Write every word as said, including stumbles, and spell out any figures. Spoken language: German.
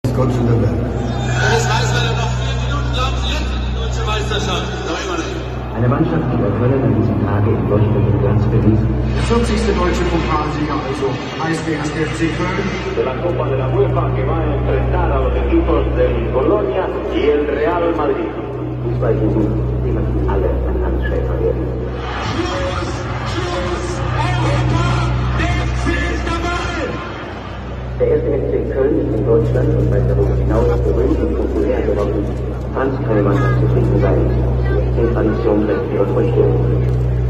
Gott zu der Welt. Das weiß man ja noch vier Minuten lang jetzt die deutsche Meisterschaft. Noch immer nicht. Eine Mannschaft, die bei Köln an diesem Tage in leuchtenden Glanz bewies. vierzigste deutsche Pokalsieger also heißt der erste F C Köln. De la Copa de la UEFA que va a enfrentar a los equipos del Bologna y el Real Madrid. Fußballjugend, die möchten alle ein Handschäfer werden. Schluss! Schluss! Europa! Der F C ist dabei! Der erste F C Köln ist in Deutschland und weit darüber hinaus berühmt und populär geworden. Franz kann man zufrieden sein. Die Tradition lässt ihre Früchte.